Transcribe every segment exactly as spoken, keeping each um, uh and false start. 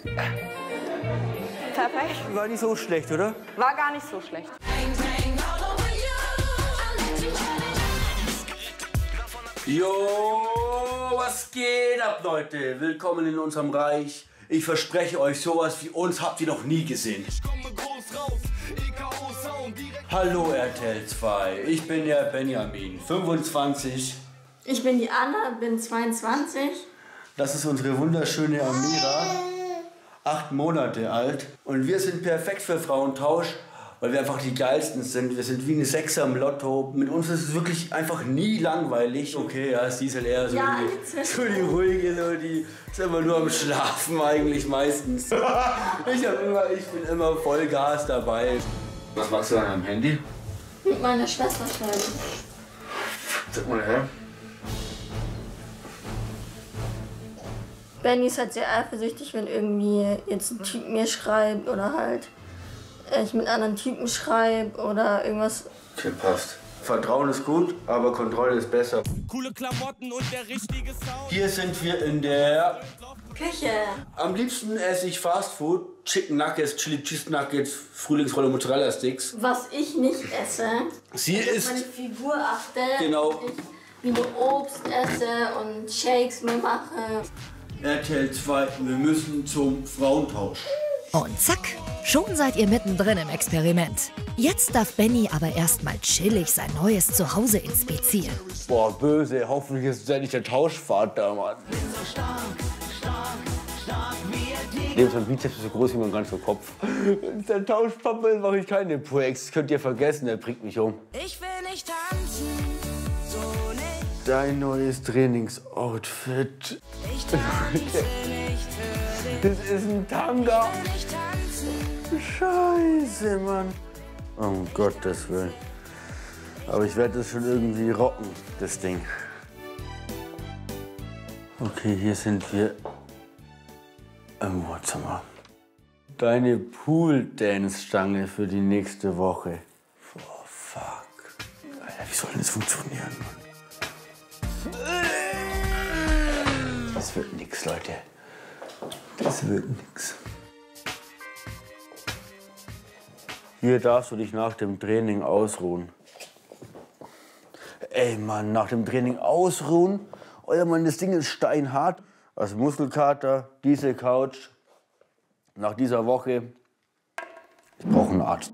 Perfekt. War nicht so schlecht, oder? War gar nicht so schlecht. Jo, was geht ab, Leute? Willkommen in unserem Reich. Ich verspreche euch, sowas wie uns habt ihr noch nie gesehen. Hallo R T L zwei, ich bin der Benjamin, fünfundzwanzig. Ich bin die Anna, bin zweiundzwanzig. Das ist unsere wunderschöne Amira, acht Monate alt. Und wir sind perfekt für Frauentausch, weil wir einfach die geilsten sind. Wir sind wie eine Sechser im Lotto. Mit uns ist es wirklich einfach nie langweilig. Okay, ja, sie ist halt eher so, Ja, die, so die ruhige, so die ist immer nur am Schlafen eigentlich meistens. ich, hab immer, ich bin immer voll Gas dabei. Was machst du an deinem Handy? Mit meiner Schwester schreiben. Sag mal her. Benny ist halt sehr eifersüchtig, wenn irgendwie jetzt ein Typ mir schreibt oder halt ich mit anderen Typen schreibe oder irgendwas. Okay, passt. Vertrauen ist gut, aber Kontrolle ist besser. Coole Klamotten und der richtige Sound. Hier sind wir in der Küche. Am liebsten esse ich Fastfood, Chicken Nuggets, Chili Cheese Nuggets, Frühlingsrolle Mozzarella Sticks. Was ich nicht esse, Sie ist isst meine Figur achte. genau Ich wie nur Obst esse und Shakes mir mache. R T L zwei, wir müssen zum Frauentausch. Und zack, schon seid ihr mittendrin im Experiment. Jetzt darf Benny aber erstmal chillig sein neues Zuhause inspizieren. Boah, böse, hoffentlich ist es nicht der Tauschvater, Mann. Neben seinem Bizeps ist so groß wie mein ganzer Kopf. Wenn es der Tauschpapa ist, mache ich keine Projekts. Das könnt ihr vergessen, der bringt mich um. Ich will nicht tanzen, so nicht. Dein neues Trainingsoutfit. Ich tanze nicht für dich. Das ist ein Tanga. Ich tanze. Scheiße, Mann. Um Gottes Willen. Aber ich werde das schon irgendwie rocken, das Ding. Okay, hier sind wir im Wohnzimmer. Deine Pool-Dance-Stange für die nächste Woche. Oh, fuck. Alter, wie soll denn das funktionieren, Mann? Das wird nix, Leute. Das wird nix. Hier darfst du dich nach dem Training ausruhen. Ey, Mann, nach dem Training ausruhen? Euer Mann, das Ding ist steinhart. Also Muskelkater, diese Couch. Nach dieser Woche, ich brauche einen Arzt.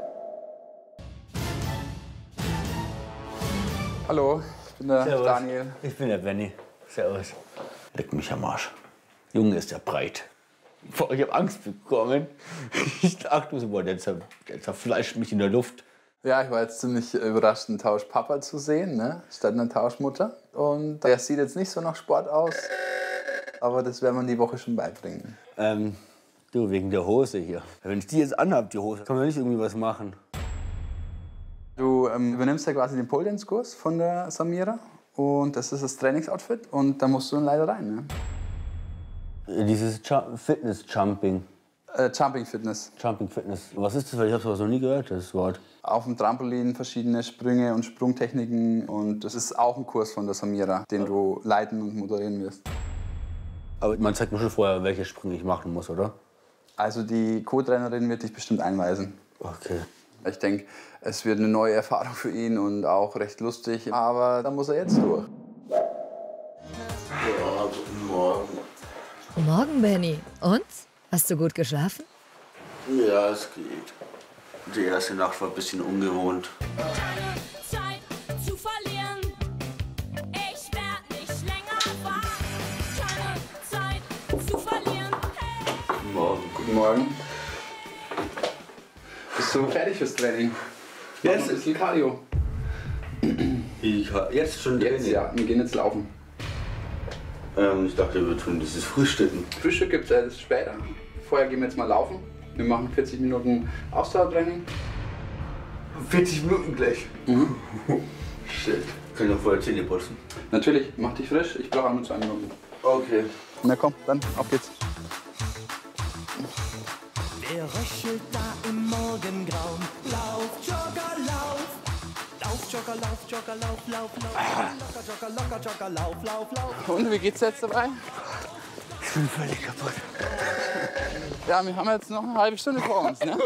Hallo, ich bin der Servus. Daniel. Ich bin der Benny. Servus. Leck mich am Arsch. Junge, ist der breit. Boah, ich hab Angst bekommen. Ich dachte so, boah, der, zer, der zerfleischt mich in der Luft. Ja, ich war jetzt ziemlich überrascht, einen Tauschpapa zu sehen, ne? Statt einer Tauschmutter. Und der sieht jetzt nicht so nach Sport aus, aber das werden wir die Woche schon beibringen. Ähm, du, wegen der Hose hier. Wenn ich die jetzt anhab, die Hose, kann man nicht irgendwie was machen. Du ähm, übernimmst ja quasi den Pole-Dance-Kurs von der Samira und das ist das Trainingsoutfit und da musst du dann leider rein, ne? Dieses Ju- Fitness-Jumping. Äh, Jumping Fitness. Jumping Fitness. Was ist das? Weil ich habe sowas noch nie gehört, das Wort. Auf dem Trampolin verschiedene Sprünge und Sprungtechniken und das ist auch ein Kurs von der Samira, den du leiten und moderieren wirst. Aber man zeigt mir schon vorher, welche Sprünge ich machen muss, oder? Also die Co-Trainerin wird dich bestimmt einweisen. Okay. Ich denke, es wird eine neue Erfahrung für ihn und auch recht lustig, aber da muss er jetzt durch. Ja, guten Morgen. Morgen, Benny. Und? Hast du gut geschlafen? Ja, es geht. Die erste Nacht war ein bisschen ungewohnt. Keine Zeit zu verlieren. Ich werd nicht länger warten. Keine Zeit zu verlieren. Hey. Guten Morgen. Guten Morgen. Bist du fertig fürs Training? Jetzt Noch ein bisschen Cardio. Ich ha- jetzt schon Jetzt, Training? ja. Wir gehen jetzt laufen. Ähm, ich dachte, wir tun dieses Frühstücken. Frühstück gibt es erst später. Vorher gehen wir jetzt mal laufen. Wir machen vierzig Minuten Ausdauertraining. vierzig Minuten gleich. Mhm. Shit. Kann ich noch vorher Zähne putzen? Natürlich, mach dich frisch. Ich brauche nur zwei Minuten. Okay. Na komm, dann auf geht's. Wer röchelt da im Morgengrauen? Lauf, Jogger, lauf. Lauf, Jogger, lauf, Jogger, lauf, lauf, lauf. Locker, Jogger, locker, Jogger, lauf, lauf, lauf. Und wie geht's jetzt dabei? Ich bin völlig kaputt. Ja, wir haben jetzt noch eine halbe Stunde vor uns, ne?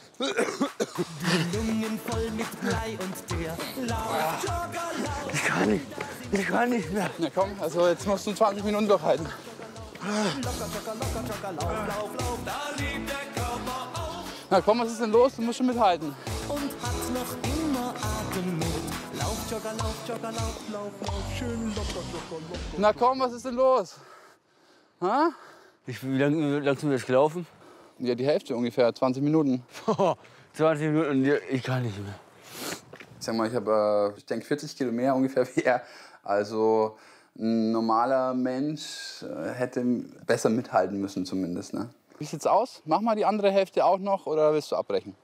Lungen voll mit Blei und der Laufjogger lauft. Ich kann nicht, ich kann nicht mehr. Na komm, also jetzt musst du zwanzig Minuten durchhalten. Na komm, was ist denn los? Du musst schon mithalten. Und hat noch immer Atemnot. Laufjogger, Laufjogger, Lauf, Lauf, Lauf, schön locker, locker, locker. Na komm, was ist denn los? Ha? Ich, wie lange lang sind wir jetzt gelaufen? Ja, die Hälfte ungefähr, zwanzig Minuten. zwanzig Minuten und ich kann nicht mehr. Ich sag mal, ich habe, äh, ich denke, vierzig Kilo mehr ungefähr wie er. Also ein normaler Mensch äh, hätte besser mithalten müssen zumindest. Ne? Wie sieht's aus? Mach mal die andere Hälfte auch noch oder willst du abbrechen?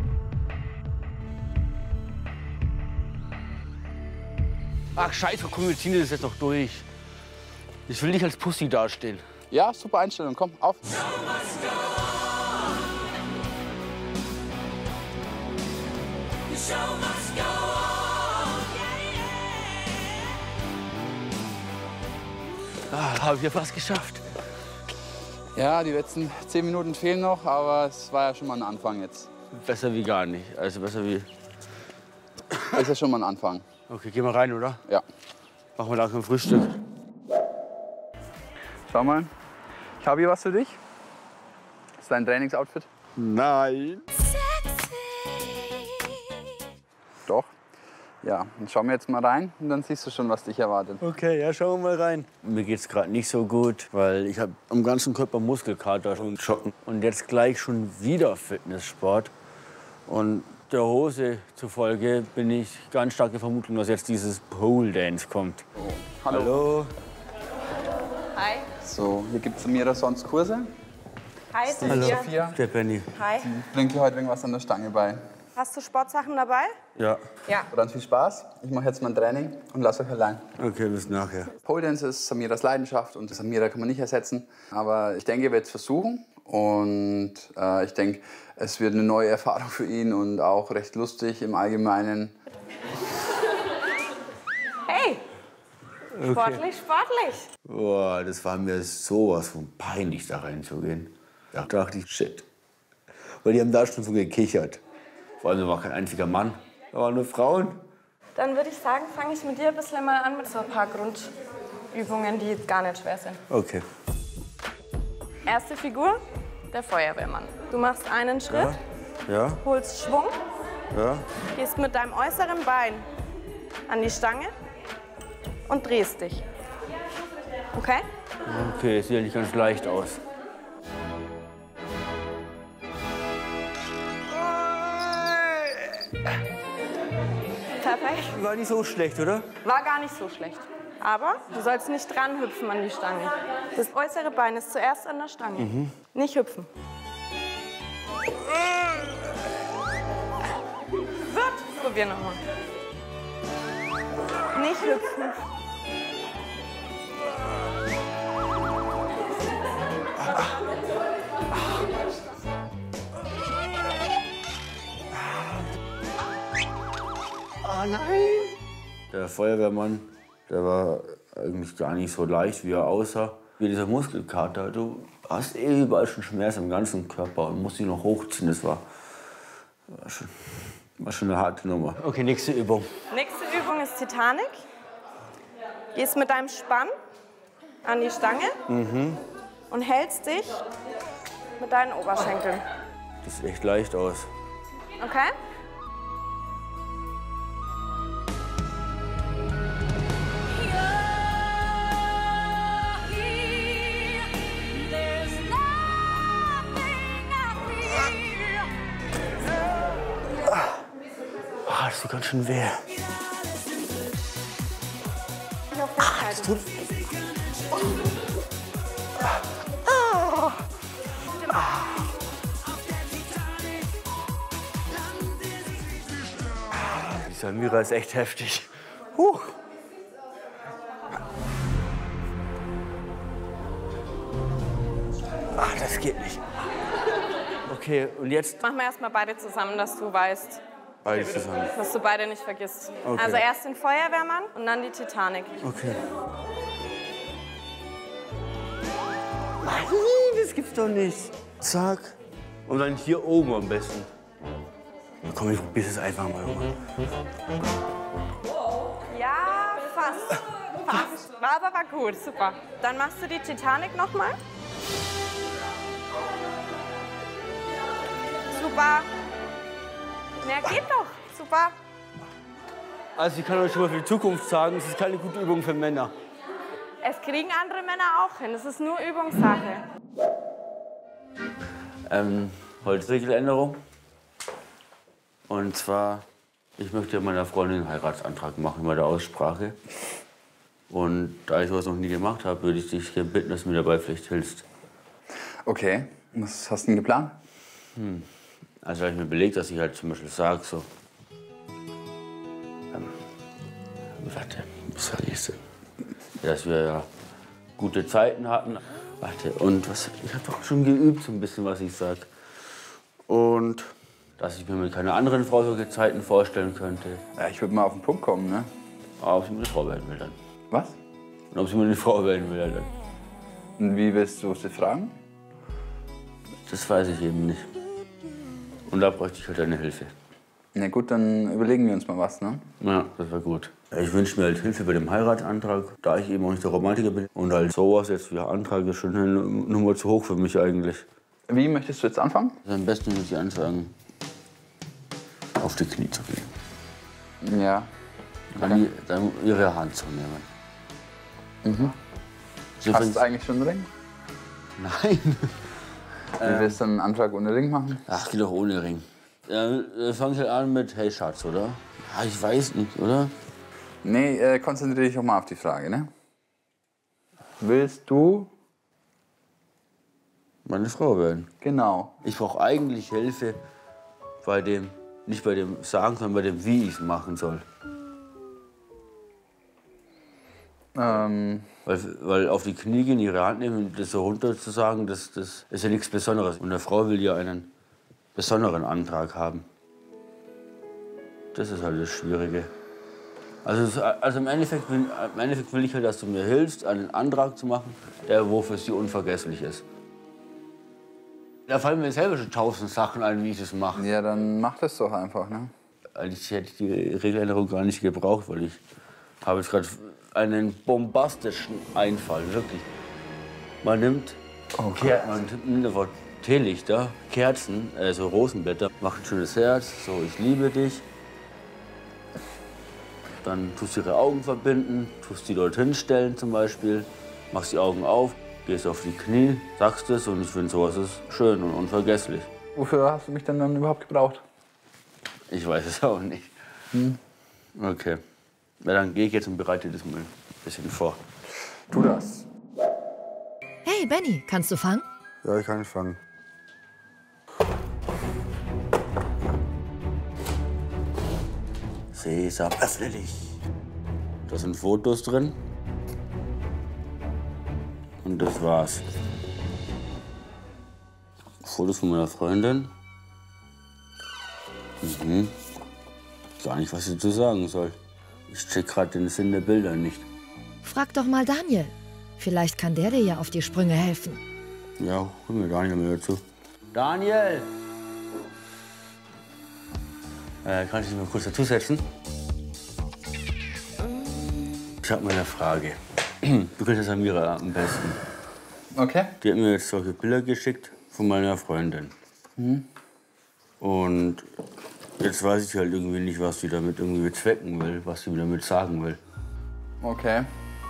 Ach scheiße, komm, wir ziehen das jetzt noch durch. Ich will nicht als Pussy dastehen. Ja, super Einstellung. Komm, auf. Ah, habe ich ja fast geschafft. Ja, die letzten zehn Minuten fehlen noch, aber es war ja schon mal ein Anfang jetzt. Besser wie gar nicht. Also besser wie... Ist ja schon mal ein Anfang. Okay, gehen wir rein, oder? Ja. Machen wir langsam Frühstück. Schau mal. Ich habe hier was für dich. Das ist dein Trainingsoutfit. Nein. Doch. Ja, dann schauen wir jetzt mal rein und dann siehst du schon, was dich erwartet. Okay, ja, schauen wir mal rein. Mir geht's gerade nicht so gut, weil ich habe am ganzen Körper Muskelkater und Schocken. Und jetzt gleich schon wieder Fitnesssport. Und der Hose zufolge bin ich ganz starke Vermutung, dass jetzt dieses Pole Dance kommt. Oh. Hallo. Hallo. Hi. So, hier gibt es mir da sonst Kurse. Hi, Hallo. Sophia. Sophia, Der Benny. Hi. ich bringe dir heute irgendwas an der Stange bei. Hast du Sportsachen dabei? Ja. Ja. Dann viel Spaß. Ich mache jetzt mein Training und lasse euch allein. Okay, bis nachher. Pole Dance ist Samiras Leidenschaft und Samira kann man nicht ersetzen. Aber ich denke, er wird es versuchen. Und äh, ich denke, es wird eine neue Erfahrung für ihn und auch recht lustig im Allgemeinen. Hey. Okay. Sportlich, sportlich. Boah, das war mir sowas von peinlich, da reinzugehen. Da dachte ich, shit. Weil die haben da schon so gekichert. Vor allem, da war kein einziger Mann. Da waren nur Frauen. Dann würde ich sagen, fange ich mit dir ein bisschen mal an mit so ein paar Grundübungen, die gar nicht schwer sind. Okay. Erste Figur, der Feuerwehrmann. Du machst einen Schritt, Ja, holst Schwung, ja. gehst mit deinem äußeren Bein an die Stange und drehst dich. Okay? Okay, sieht ja nicht ganz leicht aus. Perfekt. War nicht so schlecht, oder? War gar nicht so schlecht. Aber du sollst nicht dran hüpfen an die Stange. Das äußere Bein ist zuerst an der Stange. Mhm. Nicht hüpfen. Wird. Probier nochmal. Nicht hüpfen. Oh nein! Der Feuerwehrmann, der war eigentlich gar nicht so leicht, wie er aussah. Wie dieser Muskelkater. Du hast eh überall schon Schmerz im ganzen Körper und musst dich noch hochziehen. Das war, war, schon, war schon eine harte Nummer. Okay, nächste Übung. Nächste Übung ist Titanic. Gehst mit deinem Spann an die Stange Mhm. und hältst dich mit deinen Oberschenkeln. Das sieht echt leicht aus. Okay? Ah, das tut ganz schön weh. Ich auf der Seite. Tut... Die Samira ist echt heftig. Huh. Ach, das geht nicht. Okay, und jetzt Machen wir erstmal beide zusammen, dass du weißt, beide zusammen. dass du beide nicht vergisst. Okay. Also erst den Feuerwehrmann und dann die Titanic. Okay. Nein, das gibt's doch nicht. Zack. Und dann hier oben am besten. Na komm, ich probiere es einfach mal. Ja, fast. Fast. War aber war gut, super. Dann machst du die Titanic noch mal. Super. Na, geht doch. Super. Also ich kann euch schon mal für die Zukunft sagen, es ist keine gute Übung für Männer. Es kriegen andere Männer auch hin. Das ist nur Übungssache. Ähm, heute Regeländerung. Und zwar, ich möchte meiner Freundin einen Heiratsantrag machen bei der Aussprache. Und da ich sowas noch nie gemacht habe, würde ich dich bitten, dass du mir dabei vielleicht hilfst. Okay, was hast du denn geplant? Hm. Also habe ich mir überlegt, dass ich halt zum Beispiel sage, so... Ähm, warte, was sage ich denn? Dass wir ja gute Zeiten hatten. Warte, und was, ich habe doch schon geübt, so ein bisschen, was ich sage. Und dass ich mir mit keiner anderen Frau solche Zeiten vorstellen könnte. Ja, ich würde mal auf den Punkt kommen, ne? Aber ob sie mir eine Frau werden will dann. Was? Und ob sie mir eine Frau werden will dann. Und wie willst du sie fragen? Das weiß ich eben nicht. Und da bräuchte ich halt deine Hilfe. Na gut, dann überlegen wir uns mal was, ne? Ja, das war gut. Ich wünsche mir halt Hilfe bei dem Heiratsantrag, da ich eben auch nicht der Romantiker bin. Und halt sowas jetzt wie Antrag ist schon eine Nummer zu hoch für mich eigentlich. Wie möchtest du jetzt anfangen? Also am besten würde ich ansagen, auf die Knie zu gehen. Ja. Dann, die, dann ihre Hand zu nehmen. Mhm. So Hast du eigentlich schon einen Ring? Nein. Wie willst du einen Antrag ohne Ring machen? Ach, geht doch ohne Ring. Ja, fang halt an mit Hey Schatz, oder? Ja, ich weiß nicht, oder? Nee, äh, konzentriere dich auch mal auf die Frage, ne? Willst du? Meine Frau werden. Genau. Ich brauche eigentlich Hilfe bei dem, nicht bei dem Sagen, sondern bei dem, wie ich es machen soll. Ähm. Weil, weil auf die Knie gehen, ihre Hand nehmen und das so runter zu sagen, das, das ist ja nichts Besonderes. Und eine Frau will ja einen besonderen Antrag haben. Das ist halt das Schwierige. Also, also im, Endeffekt will, im Endeffekt will ich halt, dass du mir hilfst, einen Antrag zu machen, der wo für sie unvergesslich ist. Da fallen mir selber schon tausend Sachen ein, wie ich das mache. Ja, dann mach das doch einfach, ne? Eigentlich hätte ich die Regeländerung gar nicht gebraucht, weil ich habe jetzt gerade einen bombastischen Einfall, wirklich. Man nimmt, oh Ker man nimmt einfach Teelichter, Kerzen, also Rosenblätter, macht ein schönes Herz, so ich liebe dich. Dann tust du ihre Augen verbinden, tust die dort hinstellen zum Beispiel, machst die Augen auf, gehst auf die Knie, sagst es und ich finde sowas ist schön und unvergesslich. Wofür hast du mich denn dann überhaupt gebraucht? Ich weiß es auch nicht. Hm. Okay. Na, dann gehe ich jetzt und bereite das mal ein bisschen vor. Tu das. Hey Benny, kannst du fangen? Ja, ich kann fangen. Sesam, öffne dich. Da sind Fotos drin. Und das war's. Fotos von meiner Freundin. Mhm. Gar nicht, was ich dazu sagen soll. Ich check gerade den Sinn der Bilder nicht. Frag doch mal Daniel. Vielleicht kann der dir ja auf die Sprünge helfen. Ja, hol mir Daniel mal dazu. Daniel! Äh, kann ich dich mal kurz dazusetzen? Ich habe mal eine Frage. Du kennst ja Samira am besten. Okay. Die hat mir jetzt solche Bilder geschickt von meiner Freundin. Mhm. Und jetzt weiß ich halt irgendwie nicht, was sie damit irgendwie bezwecken will, was sie mir damit sagen will. Okay.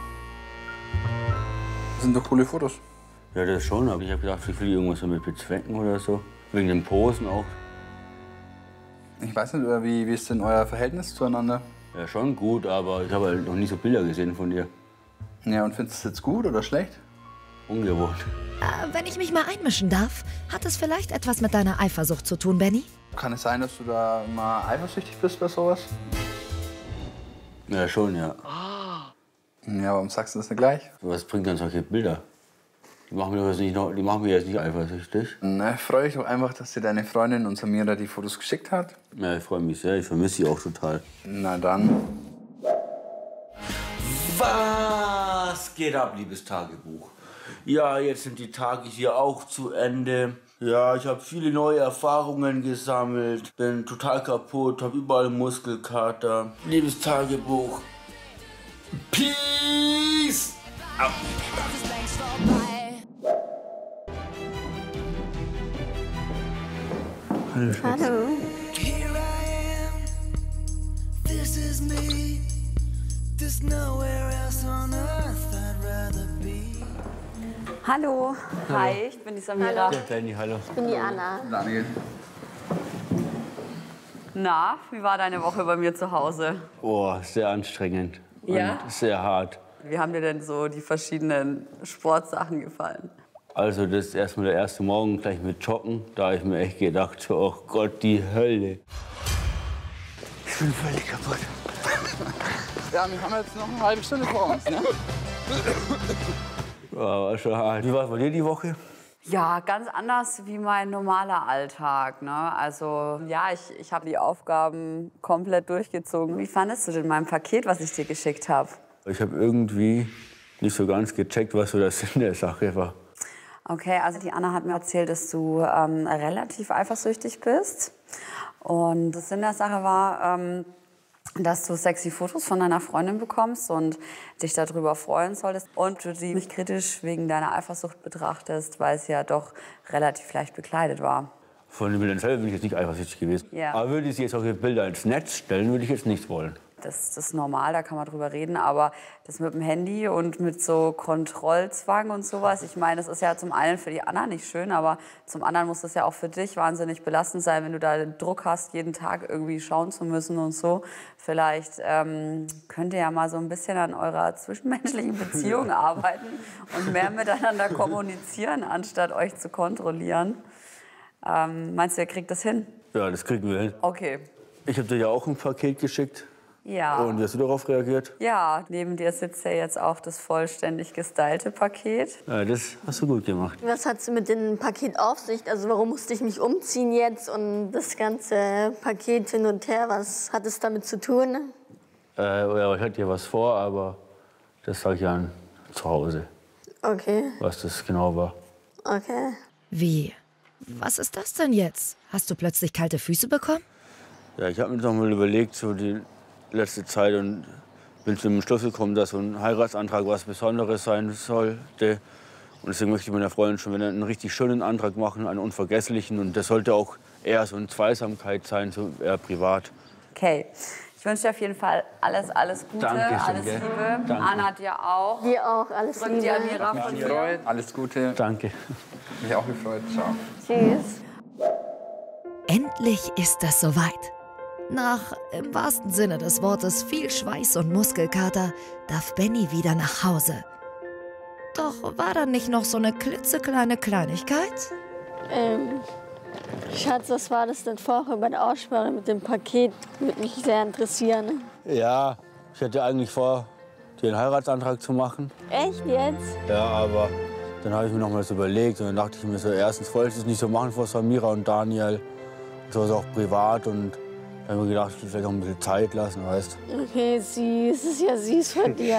Das sind doch coole Fotos. Ja, das schon, aber ich habe gedacht, ich will irgendwas damit bezwecken oder so. Wegen den Posen auch. Ich weiß nicht, wie, wie ist denn euer Verhältnis zueinander? Ja, schon gut, aber ich habe halt noch nie so Bilder gesehen von dir. Ja, und findest du es jetzt gut oder schlecht? Ungewohnt. Äh, wenn ich mich mal einmischen darf, hat es vielleicht etwas mit deiner Eifersucht zu tun, Benny? Kann es sein, dass du da mal eifersüchtig bist bei sowas? Ja, schon, ja. Ja, warum sagst du das nicht gleich? Was bringt dann solche Bilder? Die machen mir, das nicht noch, die machen mir jetzt nicht eifersüchtig. Na, freue dich doch einfach, dass dir deine Freundin und Samira die Fotos geschickt hat. Ja, ich freue mich sehr. Ich vermisse sie auch total. Na dann. Was geht ab, liebes Tagebuch? Ja, jetzt sind die Tage hier auch zu Ende. Ja, ich habe viele neue Erfahrungen gesammelt, bin total kaputt, habe überall Muskelkater. Liebes Tagebuch. Peace! Out. Hallo. Hallo. Here I am, this is me. There's nowhere else on earth I'd rather be. Hallo. Hi, ich bin die Samira. Ja, Benni, hallo. Ich bin die Anna. Daniel. Na, wie war deine Woche bei mir zu Hause? Oh, sehr anstrengend. Ja? Und sehr hart. Wie haben dir denn so die verschiedenen Sportsachen gefallen? Also das ist erstmal der erste Morgen gleich mit Joggen. Da habe ich mir echt gedacht, oh Gott, die Hölle. Ich bin völlig kaputt. Ja, wir haben jetzt noch eine halbe Stunde vor uns, ne? Ja, war schon hart. Wie war es bei dir die Woche? Ja, ganz anders wie mein normaler Alltag. Ne? Also ja, ich, ich habe die Aufgaben komplett durchgezogen. Wie fandest du denn mein Paket, was ich dir geschickt habe? Ich habe irgendwie nicht so ganz gecheckt, was so der Sinn der Sache war. Okay, also die Anna hat mir erzählt, dass du ähm, relativ eifersüchtig bist. Und der Sinn der Sache war, ähm, dass du sexy Fotos von deiner Freundin bekommst und dich darüber freuen solltest. Und du sie nicht kritisch wegen deiner Eifersucht betrachtest, weil es ja doch relativ leicht bekleidet war. Von den Bildern selber bin ich jetzt nicht eifersüchtig gewesen. Ja. Aber würde ich jetzt solche Bilder ins Netz stellen, würde ich jetzt nicht wollen. Das, das ist normal, da kann man drüber reden, aber das mit dem Handy und mit so Kontrollzwang und sowas, ich meine, das ist ja zum einen für die Anna nicht schön, aber zum anderen muss das ja auch für dich wahnsinnig belastend sein, wenn du da den Druck hast, jeden Tag irgendwie schauen zu müssen und so. Vielleicht ähm, könnt ihr ja mal so ein bisschen an eurer zwischenmenschlichen Beziehung arbeiten und mehr miteinander kommunizieren, anstatt euch zu kontrollieren. Ähm, meinst du, ihr kriegt das hin? Ja, das kriegen wir hin. Okay. Ich habe dir ja auch ein Paket geschickt. Ja. Und wie hast du darauf reagiert? Ja, neben dir sitzt ja jetzt auch das vollständig gestylte Paket. Ja, das hast du gut gemacht. Was hat es mit dem Paket auf sich? Also warum musste ich mich umziehen jetzt und das ganze Paket hin und her? Was hat es damit zu tun? Äh, ja, ich hatte ja was vor, aber das sage ich ja zu Hause, Okay, was das genau war. okay. Wie? Was ist das denn jetzt? Hast du plötzlich kalte Füße bekommen? Ja, ich habe mir noch mal überlegt, so die letzte Zeit, und bin zu dem Schluss gekommen, dass so ein Heiratsantrag was Besonderes sein sollte. Und deswegen möchte ich meiner Freundin schon wieder einen richtig schönen Antrag machen, einen unvergesslichen. Und das sollte auch eher so eine Zweisamkeit sein, so eher privat. Okay. Ich wünsche dir auf jeden Fall alles, alles Gute, Dankeschön, alles gell? Liebe. Danke. Anna dir auch. Dir auch, alles Drück die Liebe. Amira von mir. Gefreut. Alles Gute. Danke. Mich auch gefreut. Ciao. Tschüss. Endlich ist es soweit. Nach, im wahrsten Sinne des Wortes, viel Schweiß und Muskelkater darf Benni wieder nach Hause. Doch war da nicht noch so eine klitzekleine Kleinigkeit? Ähm, Schatz, was war das denn vorher bei der Aussprache mit dem Paket? Würde mich sehr interessieren. Ja, ich hatte eigentlich vor, dir einen Heiratsantrag zu machen. Echt jetzt? Ja, aber dann habe ich mir noch mal so überlegt. Und dann dachte ich mir so, erstens wollte ich es nicht so machen vor Samira und Daniel. So ist auch privat. Und dann habe ich mir gedacht, ich will vielleicht auch ein bisschen Zeit lassen, weißt du. Okay, süß. Das ist ja süß von dir.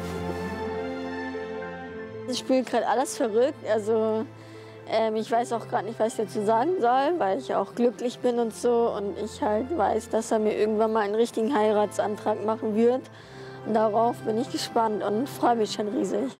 Ich spiele gerade alles verrückt. Also, ähm, ich weiß auch gerade nicht, was ich dazu sagen soll, weil ich auch glücklich bin und so. Und ich halt weiß, dass er mir irgendwann mal einen richtigen Heiratsantrag machen wird. Und darauf bin ich gespannt und freue mich schon riesig.